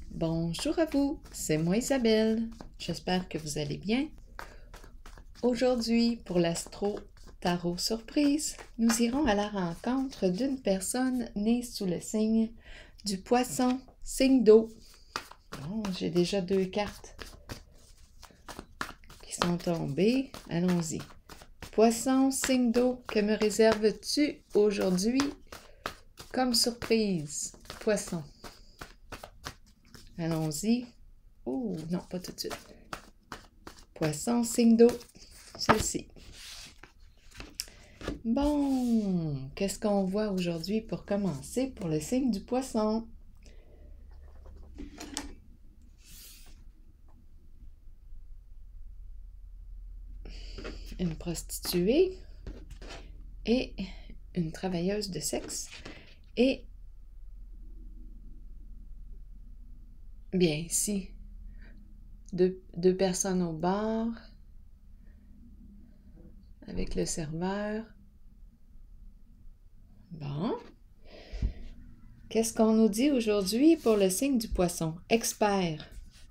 Bonjour à vous, c'est moi Isabelle. J'espère que vous allez bien. Aujourd'hui, pour l'Astro Tarot Surprise, nous irons à la rencontre d'une personne née sous le signe du Poisson, signe d'eau. Bon, j'ai déjà 2 cartes qui sont tombées. Allons-y. Poisson, signe d'eau, que me réserves-tu aujourd'hui comme surprise? Poisson. Allons-y. Oh, non, pas tout de suite. Poisson, signe d'eau. Celle-ci. Bon, qu'est-ce qu'on voit aujourd'hui pour commencer pour le signe du Poisson? Une prostituée et une travailleuse de sexe et bien ici, deux personnes au bar avec le serveur. Bon. Qu'est-ce qu'on nous dit aujourd'hui pour le signe du Poisson? Expert.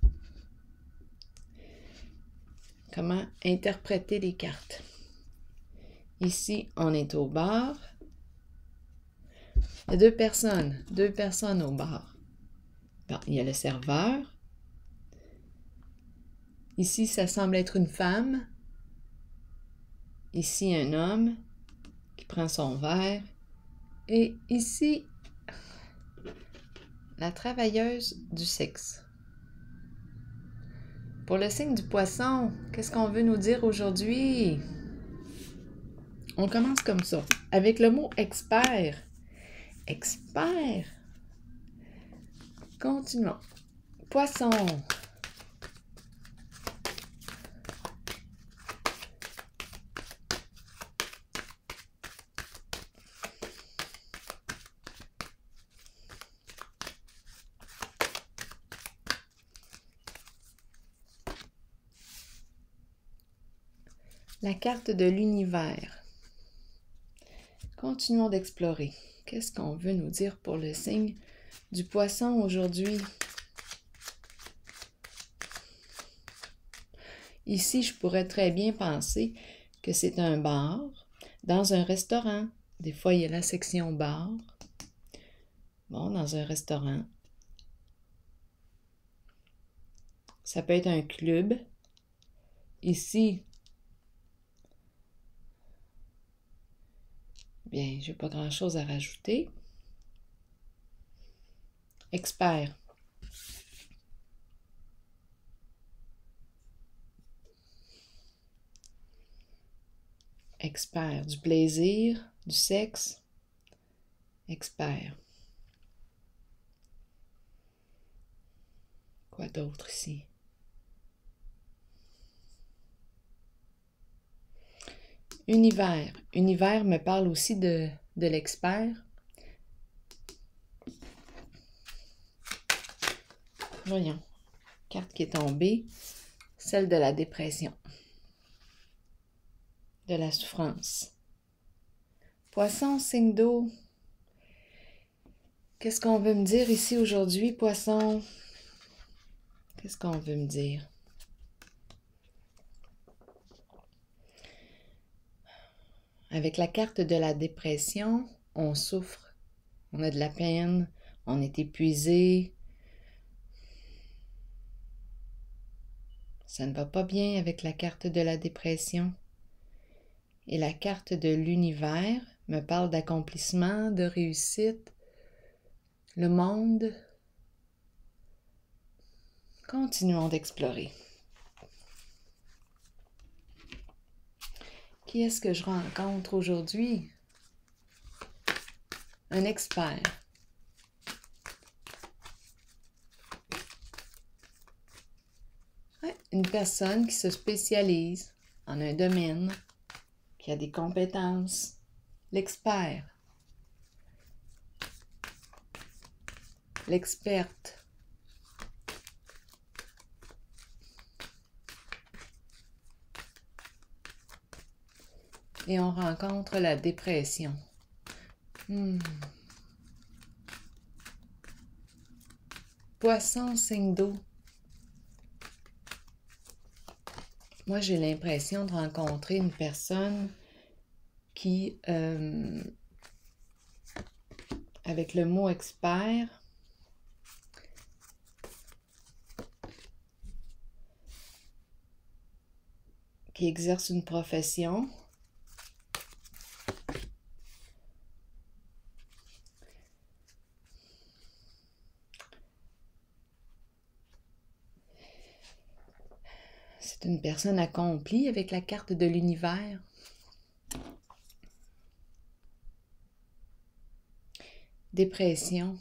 Comment interpréter les cartes? Ici, on est au bar. Il y a deux personnes au bar. Bon, il y a le serveur. Ici, ça semble être une femme. Ici, un homme qui prend son verre. Et ici, la travailleuse du sexe. Pour le signe du Poisson, qu'est-ce qu'on veut nous dire aujourd'hui? On commence comme ça, avec le mot expert. Expert. Continuons. Poisson. La carte de l'univers. Continuons d'explorer. Qu'est-ce qu'on veut nous dire pour le signe du Poisson aujourd'hui? Ici, je pourrais très bien penser que c'est un bar dans un restaurant. Des fois, il y a la section bar. Bon, dans un restaurant. Ça peut être un club. Ici, bien, j'ai pas grand-chose à rajouter. Expert. Expert. Du plaisir, du sexe. Expert. Quoi d'autre ici? Univers. Univers me parle aussi de l'expert. Voyons. Carte qui est tombée. Celle de la dépression. De la souffrance. Poisson, signe d'eau. Qu'est-ce qu'on veut me dire ici aujourd'hui, Poisson? Qu'est-ce qu'on veut me dire? Avec la carte de la dépression, on souffre, on a de la peine, on est épuisé. Ça ne va pas bien avec la carte de la dépression. Et la carte de l'univers me parle d'accomplissement, de réussite. Le monde. Continuons d'explorer. Qui est-ce que je rencontre aujourd'hui? Un expert. Ouais, une personne qui se spécialise en un domaine, qui a des compétences. L'expert. L'experte. Et on rencontre la dépression. Poisson, signe d'eau. Moi, j'ai l'impression de rencontrer une personne qui, avec le mot expert, qui exerce une profession. C'est une personne accomplie avec la carte de l'univers. Dépression.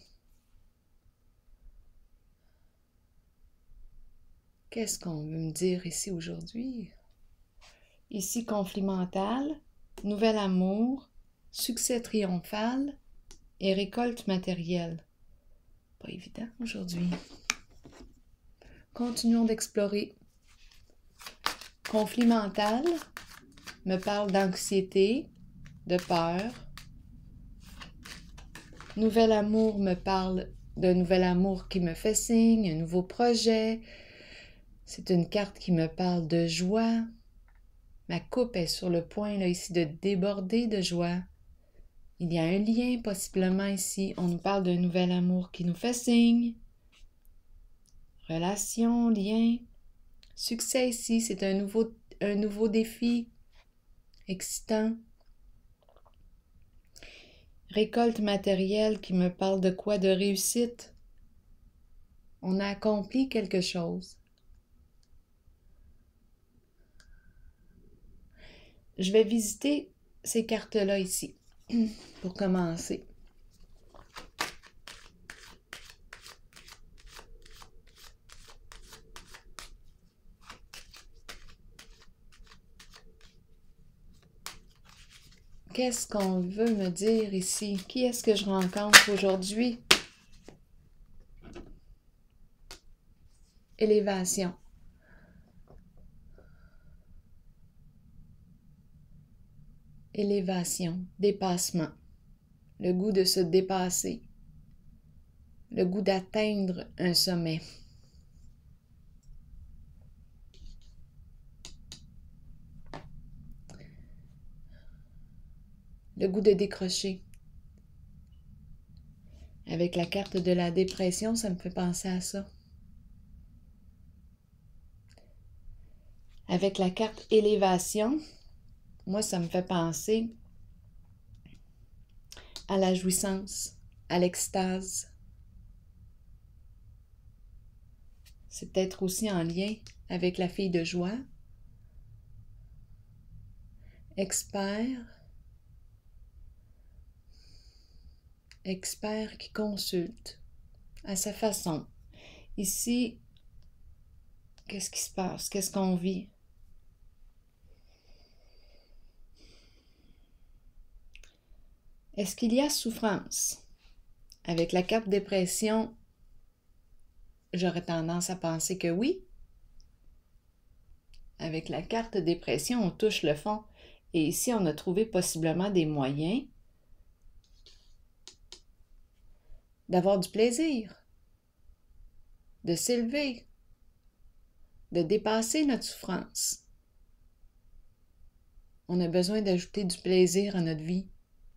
Qu'est-ce qu'on veut me dire ici aujourd'hui? Ici, conflit mental, nouvel amour, succès triomphal et récolte matérielle. Pas évident aujourd'hui. Continuons d'explorer. Conflit mental me parle d'anxiété, de peur. Nouvel amour me parle d'un nouvel amour qui me fait signe, un nouveau projet. C'est une carte qui me parle de joie. Ma coupe est sur le point là, ici de déborder de joie. Il y a un lien possiblement ici. On nous parle d'un nouvel amour qui nous fait signe. Relation, lien. Succès ici, c'est un nouveau défi excitant. Récolte matérielle qui me parle de quoi? De réussite. On a accompli quelque chose. Je vais visiter ces cartes-là ici, pour commencer. Qu'est-ce qu'on veut me dire ici? Qui est-ce que je rencontre aujourd'hui? Élévation. Élévation, dépassement. Le goût de se dépasser. Le goût d'atteindre un sommet. Le goût de décrocher. Avec la carte de la dépression, ça me fait penser à ça. Avec la carte élévation, moi, ça me fait penser à la jouissance, à l'extase. C'est peut-être aussi en lien avec la fille de joie. Expert qui consulte à sa façon. Ici, qu'est-ce qui se passe? Qu'est-ce qu'on vit? Est-ce qu'il y a souffrance? Avec la carte dépression, j'aurais tendance à penser que oui. Avec la carte dépression, on touche le fond. Et ici, on a trouvé possiblement des moyens d'avoir du plaisir, de s'élever, de dépasser notre souffrance. On a besoin d'ajouter du plaisir à notre vie.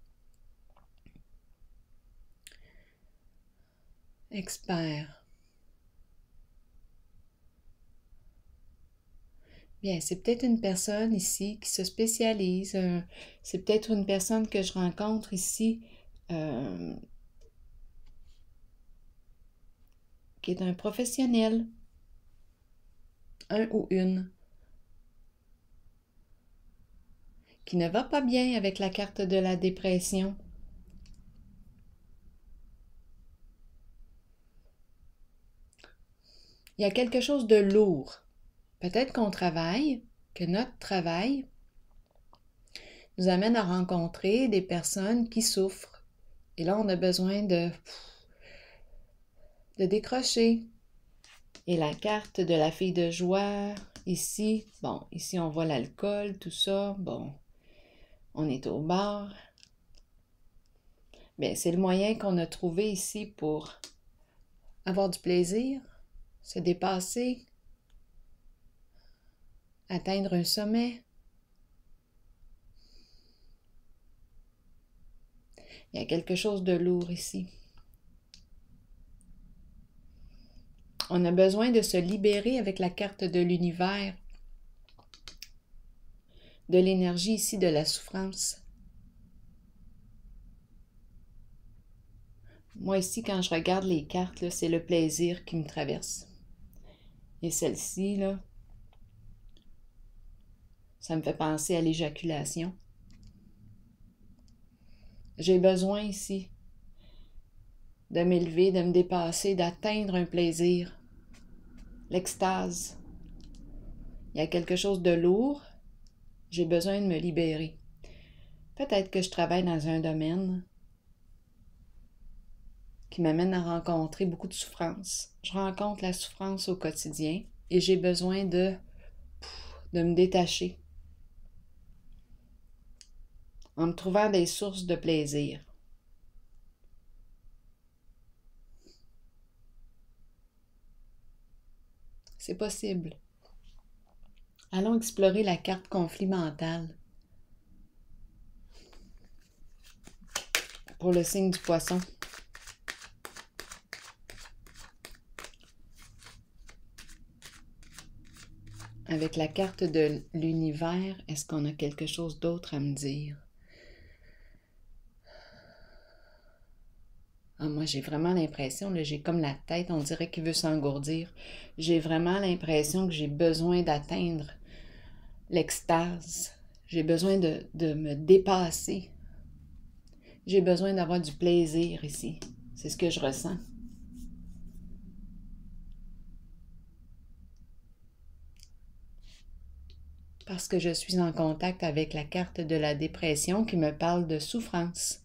Expert. Bien, c'est peut-être une personne ici qui se spécialise. C'est peut-être une personne que je rencontre ici qui est un professionnel. Un ou une. Qui ne va pas bien avec la carte de la dépression. Il y a quelque chose de lourd. Peut-être qu'on travaille, que notre travail nous amène à rencontrer des personnes qui souffrent. Et là, on a besoin de décrocher. Et la carte de la fille de joie, ici, bon, ici on voit l'alcool, tout ça, bon, on est au bar. Bien, c'est le moyen qu'on a trouvé ici pour avoir du plaisir, se dépasser, atteindre un sommet. Il y a quelque chose de lourd ici. On a besoin de se libérer avec la carte de l'univers, de l'énergie ici de la souffrance. Moi ici, quand je regarde les cartes, là, c'est le plaisir qui me traverse. Et celle-ci, là, ça me fait penser à l'éjaculation. J'ai besoin ici de m'élever, de me dépasser, d'atteindre un plaisir, l'extase. Il y a quelque chose de lourd, j'ai besoin de me libérer. Peut-être que je travaille dans un domaine qui m'amène à rencontrer beaucoup de souffrance. Je rencontre la souffrance au quotidien et j'ai besoin de me détacher en me trouvant des sources de plaisir. C'est possible. Allons explorer la carte conflit mental pour le signe du poisson. Avec la carte de l'univers, est-ce qu'on a quelque chose d'autre à me dire? Ah, moi, j'ai vraiment l'impression, là, j'ai comme la tête, on dirait qu'il veut s'engourdir. J'ai vraiment l'impression que j'ai besoin d'atteindre l'extase. J'ai besoin de me dépasser. J'ai besoin d'avoir du plaisir ici. C'est ce que je ressens. Parce que je suis en contact avec la carte de la dépression qui me parle de souffrance.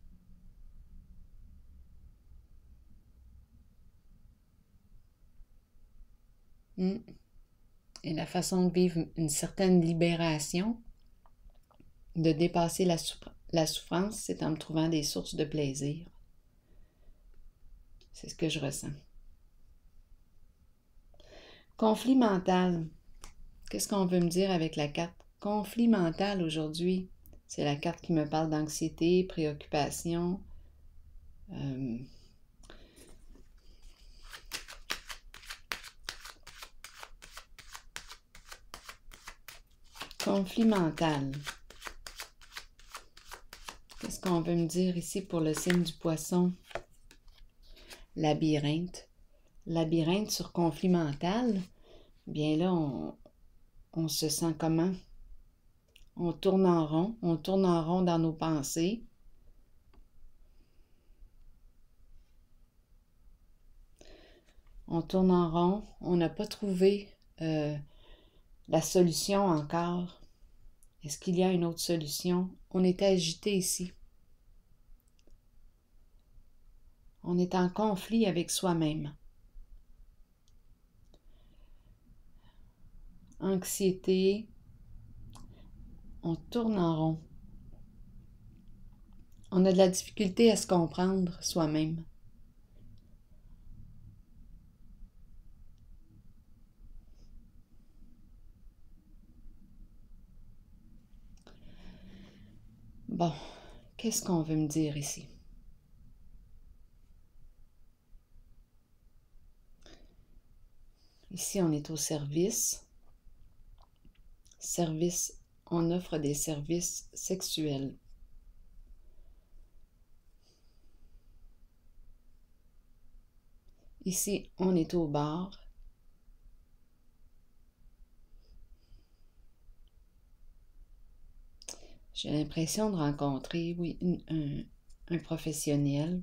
Et la façon de vivre une certaine libération, de dépasser la souffrance, c'est en me trouvant des sources de plaisir. C'est ce que je ressens. Conflit mental. Qu'est-ce qu'on veut me dire avec la carte? Conflit mental aujourd'hui. C'est la carte qui me parle d'anxiété, préoccupation. Conflit mental. Qu'est-ce qu'on veut me dire ici pour le signe du poisson? Labyrinthe. Labyrinthe sur conflit mental. Bien là, on se sent comment? On tourne en rond dans nos pensées. On tourne en rond, on n'a pas trouvé la solution encore. Est-ce qu'il y a une autre solution? On est agité ici. On est en conflit avec soi-même. Anxiété. On tourne en rond. On a de la difficulté à se comprendre soi-même. Bon, qu'est-ce qu'on veut me dire ici? Ici, on est au service. Service, on offre des services sexuels. Ici, on est au bar. J'ai l'impression de rencontrer, oui, un professionnel.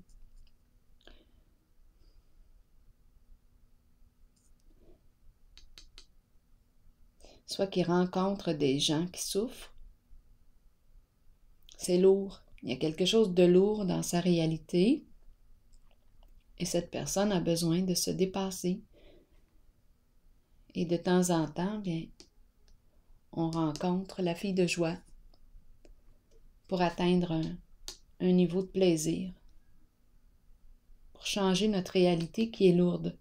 Soit qui rencontre des gens qui souffrent. C'est lourd. Il y a quelque chose de lourd dans sa réalité. Et cette personne a besoin de se dépasser. Et de temps en temps, bien, on rencontre la fille de joie pour atteindre un niveau de plaisir, pour changer notre réalité qui est lourde.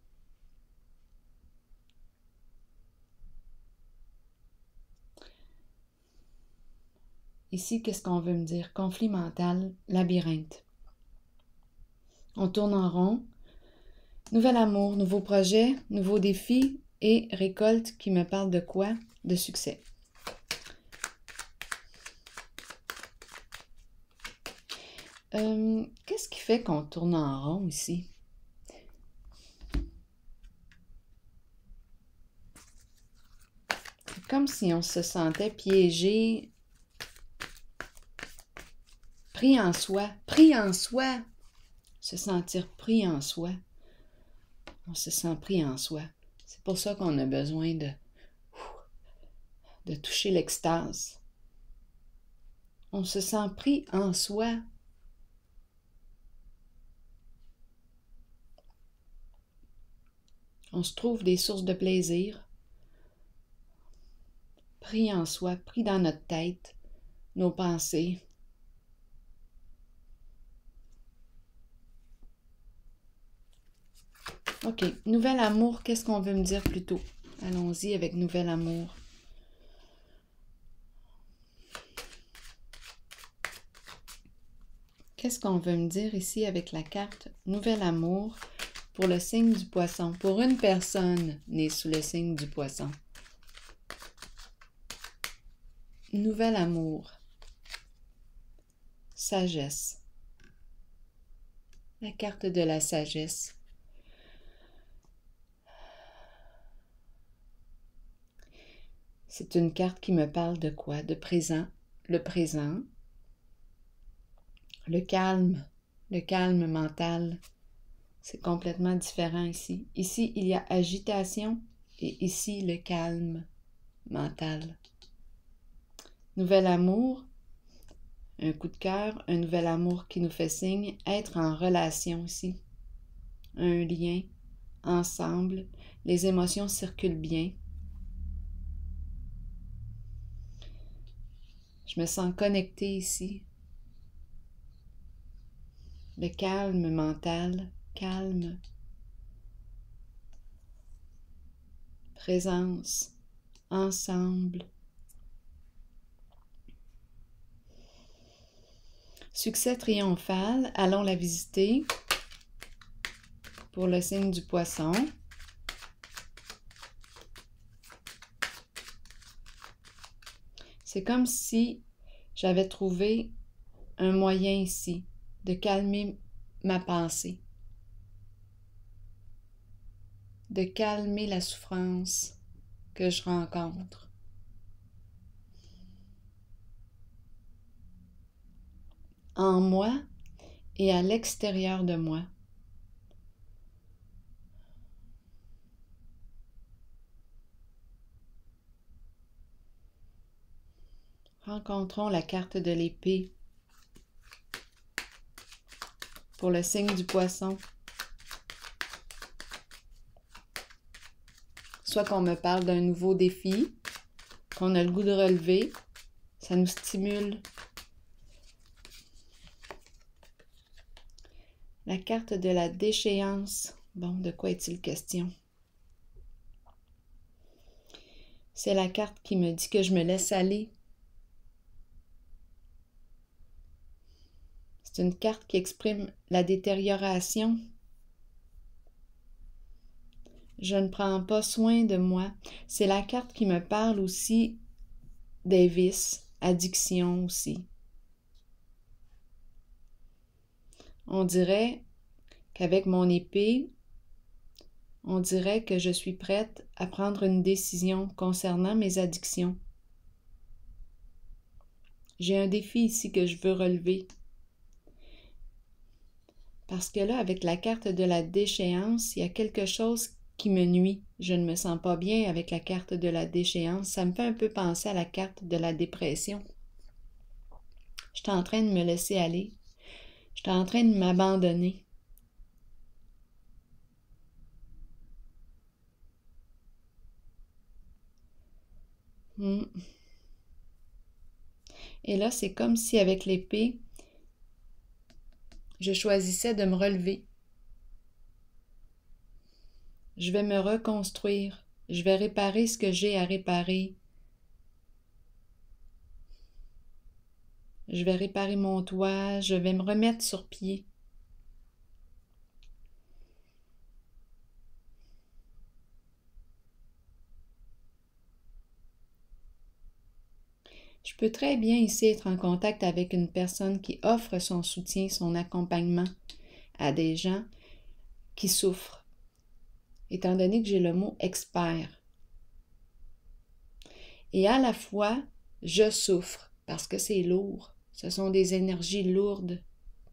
Ici, qu'est-ce qu'on veut me dire? Conflit mental, labyrinthe. On tourne en rond. Nouvel amour, nouveau projet, nouveaux défis et récolte qui me parle de quoi? De succès. Qu'est-ce qui fait qu'on tourne en rond ici? C'est comme si on se sentait piégé, pris en soi, se sentir pris en soi. On se sent pris en soi. C'est pour ça qu'on a besoin de toucher l'extase. On se sent pris en soi. On se trouve des sources de plaisir. Pris en soi, pris dans notre tête, nos pensées. OK. Nouvel amour, qu'est-ce qu'on veut me dire plutôt? Allons-y avec nouvel amour. Qu'est-ce qu'on veut me dire ici avec la carte nouvel amour pour le signe du poisson? Pour une personne née sous le signe du poisson. Nouvel amour. Sagesse. La carte de la sagesse. C'est une carte qui me parle de quoi? De présent. Le présent. Le calme mental. C'est complètement différent ici. Ici, il y a agitation et ici, le calme mental. Nouvel amour, un coup de cœur, un nouvel amour qui nous fait signe, être en relation ici. Un lien, ensemble, les émotions circulent bien. Je me sens connectée ici. Le calme mental, calme. Présence, ensemble. Succès triomphal, allons la visiter pour le signe du poisson. C'est comme si j'avais trouvé un moyen ici de calmer ma pensée, de calmer la souffrance que je rencontre. En moi et à l'extérieur de moi. Rencontrons la carte de l'épée pour le signe du poisson. Soit qu'on me parle d'un nouveau défi, qu'on a le goût de relever, ça nous stimule. La carte de la déchéance. Bon, de quoi est-il question? C'est la carte qui me dit que je me laisse aller. C'est une carte qui exprime la détérioration. Je ne prends pas soin de moi. C'est la carte qui me parle aussi des vices, addiction aussi. On dirait qu'avec mon épée, on dirait que je suis prête à prendre une décision concernant mes addictions. J'ai un défi ici que je veux relever. Parce que là, avec la carte de la déchéance, il y a quelque chose qui me nuit. Je ne me sens pas bien avec la carte de la déchéance. Ça me fait un peu penser à la carte de la dépression. Je suis en train de me laisser aller. Je suis en train de m'abandonner. Et là, c'est comme si avec l'épée, je choisissais de me relever. Je vais me reconstruire. Je vais réparer ce que j'ai à réparer. Je vais réparer mon toit. Je vais me remettre sur pied. Je peux très bien ici être en contact avec une personne qui offre son soutien, son accompagnement à des gens qui souffrent, étant donné que j'ai le mot expert. Et à la fois, je souffre parce que c'est lourd. Ce sont des énergies lourdes.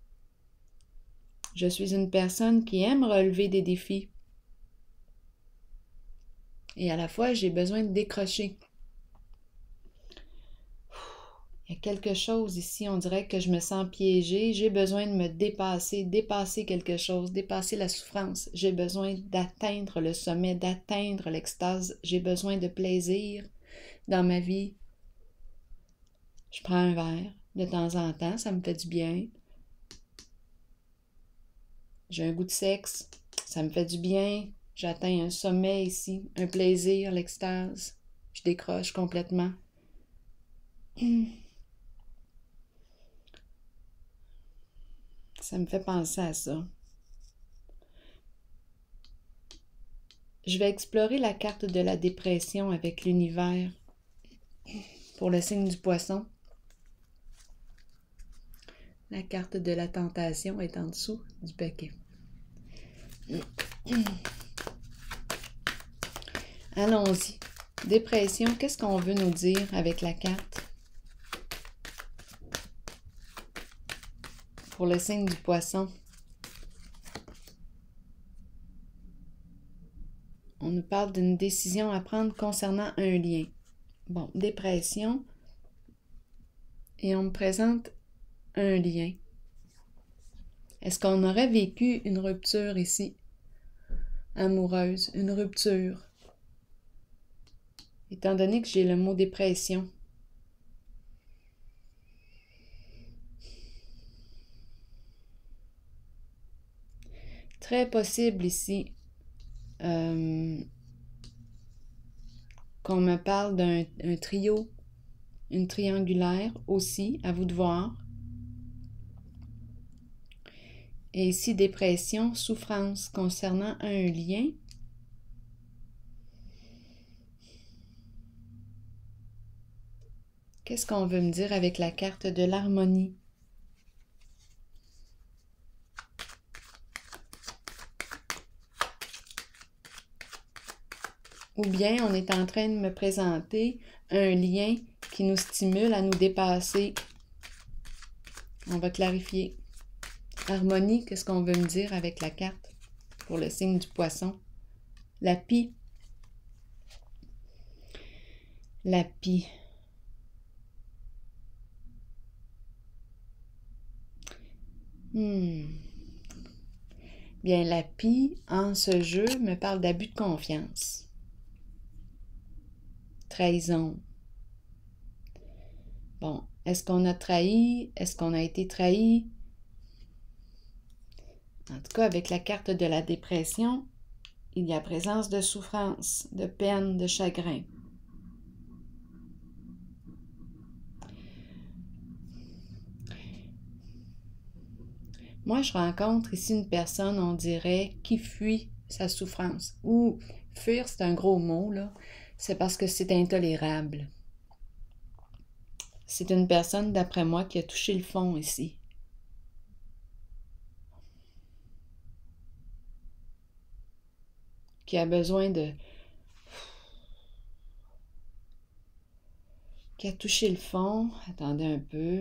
Je suis une personne qui aime relever des défis. Et à la fois, j'ai besoin de décrocher. Il y a quelque chose ici, on dirait que je me sens piégée. J'ai besoin de me dépasser quelque chose, dépasser la souffrance. J'ai besoin d'atteindre le sommet, d'atteindre l'extase. J'ai besoin de plaisir dans ma vie. Je prends un verre de temps en temps, ça me fait du bien. J'ai un goût de sexe, ça me fait du bien. J'atteins un sommet ici, un plaisir, l'extase. Je décroche complètement. Ça me fait penser à ça. Je vais explorer la carte de la dépression avec l'univers pour le signe du poisson. La carte de la tentation est en dessous du paquet. Allons-y. Dépression, qu'est-ce qu'on veut nous dire avec la carte? Pour le signe du poisson. On nous parle d'une décision à prendre concernant un lien. Bon, dépression. Et on me présente un lien. Est-ce qu'on aurait vécu une rupture ici? Amoureuse, une rupture. Étant donné que j'ai le mot dépression. Très possible ici qu'on me parle d'un trio, une triangulaire aussi, à vous de voir. Et ici, dépression, souffrance concernant un lien. Qu'est-ce qu'on veut me dire avec la carte de l'harmonie? Ou bien on est en train de me présenter un lien qui nous stimule à nous dépasser. On va clarifier. Harmonie, qu'est-ce qu'on veut me dire avec la carte pour le signe du poisson? La pie. La pie. Bien, la pie, en ce jeu, me parle d'abus de confiance. Trahison. Bon, est-ce qu'on a trahi? Est-ce qu'on a été trahi? En tout cas, avec la carte de la dépression, il y a présence de souffrance, de peine, de chagrin. Moi, je rencontre ici une personne, on dirait, qui fuit sa souffrance. Ou fuir, c'est un gros mot, là. C'est parce que c'est intolérable. C'est une personne, d'après moi, qui a touché le fond ici. Qui a besoin de... Qui a touché le fond. Attendez un peu.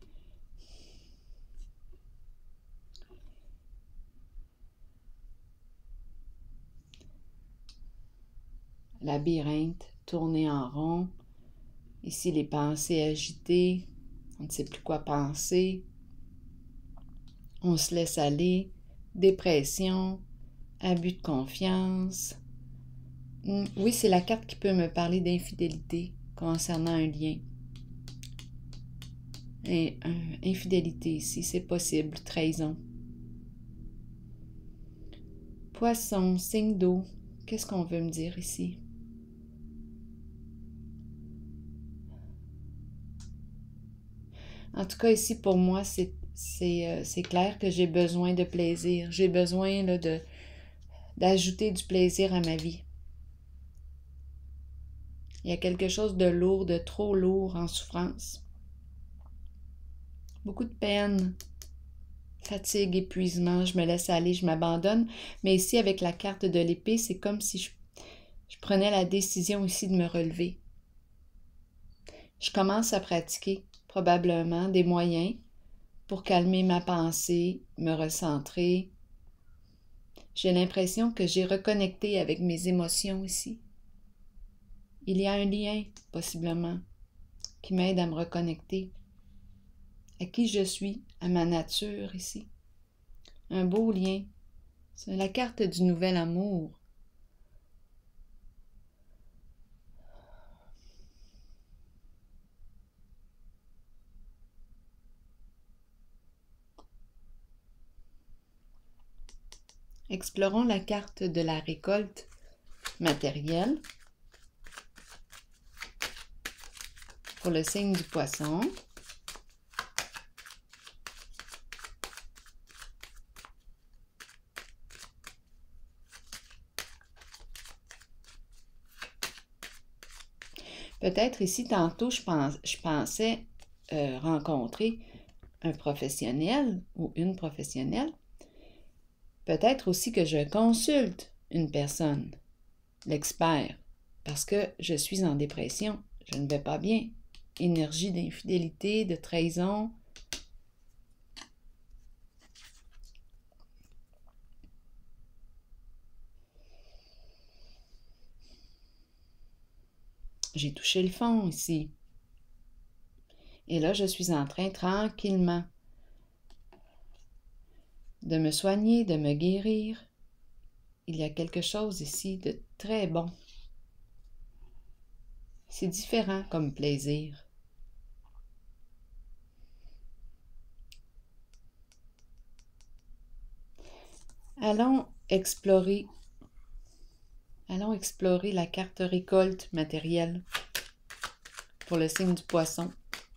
Labyrinthe, tourner en rond. Ici, les pensées agitées. On ne sait plus quoi penser. On se laisse aller. Dépression. Abus de confiance. Oui, c'est la carte qui peut me parler d'infidélité concernant un lien. Et infidélité ici, c'est possible. Trahison. Poisson, signe d'eau. Qu'est-ce qu'on veut me dire ici? En tout cas, ici, pour moi, c'est clair que j'ai besoin de plaisir. J'ai besoin là, d'ajouter du plaisir à ma vie. Il y a quelque chose de lourd, de trop lourd en souffrance. Beaucoup de peine, fatigue, épuisement, je me laisse aller, je m'abandonne. Mais ici, avec la carte de l'épée, c'est comme si je prenais la décision ici de me relever. Je commence à pratiquer probablement des moyens pour calmer ma pensée, me recentrer. J'ai l'impression que j'ai reconnecté avec mes émotions ici. Il y a un lien, possiblement, qui m'aide à me reconnecter. À qui je suis, à ma nature ici. Un beau lien. C'est la carte du nouvel amour. Explorons la carte de la récolte matérielle pour le signe du poisson. Peut-être ici, tantôt, je pensais rencontrer un professionnel ou une professionnelle. Peut-être aussi que je consulte une personne, l'expert, parce que je suis en dépression, je ne vais pas bien. Énergie d'infidélité, de trahison. J'ai touché le fond ici. Et là, je suis en train tranquillement de me soigner, de me guérir. Il y a quelque chose ici de très bon. C'est différent comme plaisir. Allons explorer la carte récolte matérielle pour le signe du poisson.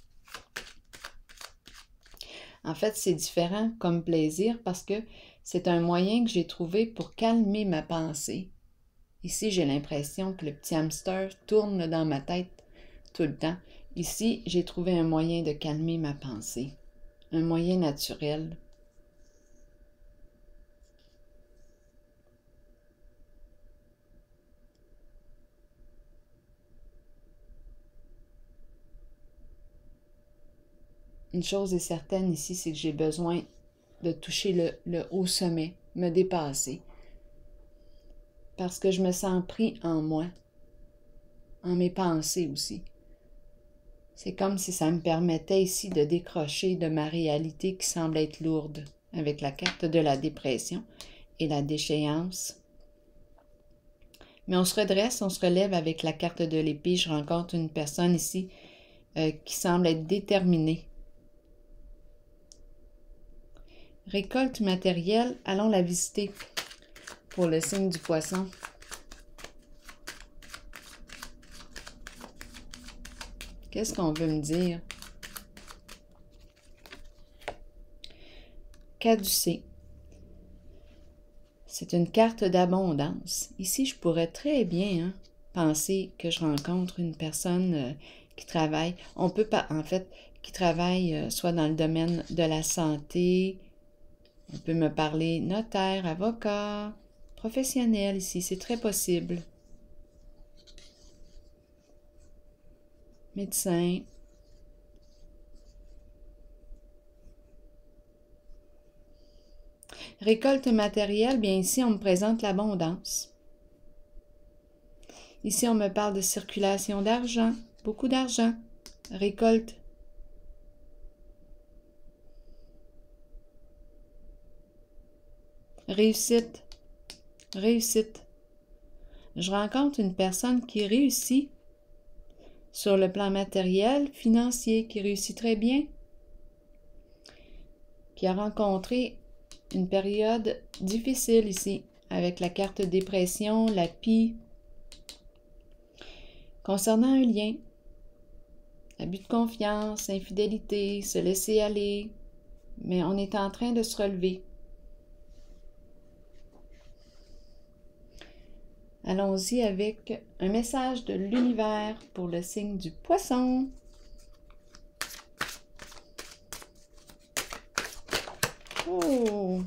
En fait, c'est différent comme plaisir parce que c'est un moyen que j'ai trouvé pour calmer ma pensée. Ici, j'ai l'impression que le petit hamster tourne dans ma tête tout le temps. Ici, j'ai trouvé un moyen de calmer ma pensée, un moyen naturel. Une chose est certaine ici, c'est que j'ai besoin de toucher le haut sommet, me dépasser. Parce que je me sens pris en moi, en mes pensées aussi. C'est comme si ça me permettait ici de décrocher de ma réalité qui semble être lourde, avec la carte de la dépression et la déchéance. Mais on se redresse, on se relève avec la carte de l'épée. Je rencontre une personne ici qui semble être déterminée. Récolte matérielle, allons la visiter pour le signe du poisson. Qu'est-ce qu'on veut me dire? Caducée. C'est une carte d'abondance. Ici, je pourrais très bien penser que je rencontre une personne qui travaille. On peut pas, en fait, qui travaille soit dans le domaine de la santé. On peut me parler notaire, avocat, professionnel ici. C'est très possible. Médecin. Récolte matérielle, bien ici, on me présente l'abondance. Ici, on me parle de circulation d'argent, beaucoup d'argent. Récolte. Réussite. Réussite. Je rencontre une personne qui réussit sur le plan matériel, financier, qui réussit très bien, qui a rencontré une période difficile ici. avec la carte dépression, la pie. Concernant un lien, abus de confiance, infidélité, se laisser aller, mais on est en train de se relever. Allons-y avec un message de l'univers pour le signe du Poisson. Oh!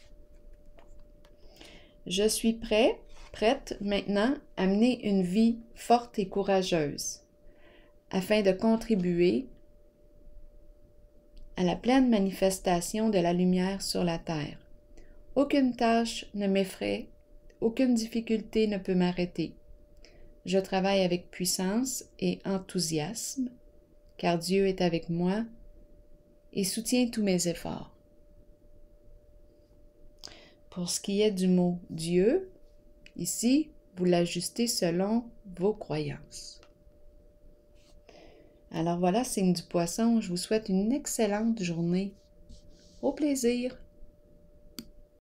Je suis prête maintenant à mener une vie forte et courageuse afin de contribuer à la pleine manifestation de la lumière sur la terre. Aucune tâche ne m'effraie, aucune difficulté ne peut m'arrêter. Je travaille avec puissance et enthousiasme, car Dieu est avec moi et soutient tous mes efforts. Pour ce qui est du mot « Dieu », ici, vous l'ajustez selon vos croyances. Alors voilà, signe du Poisson, je vous souhaite une excellente journée. Au plaisir!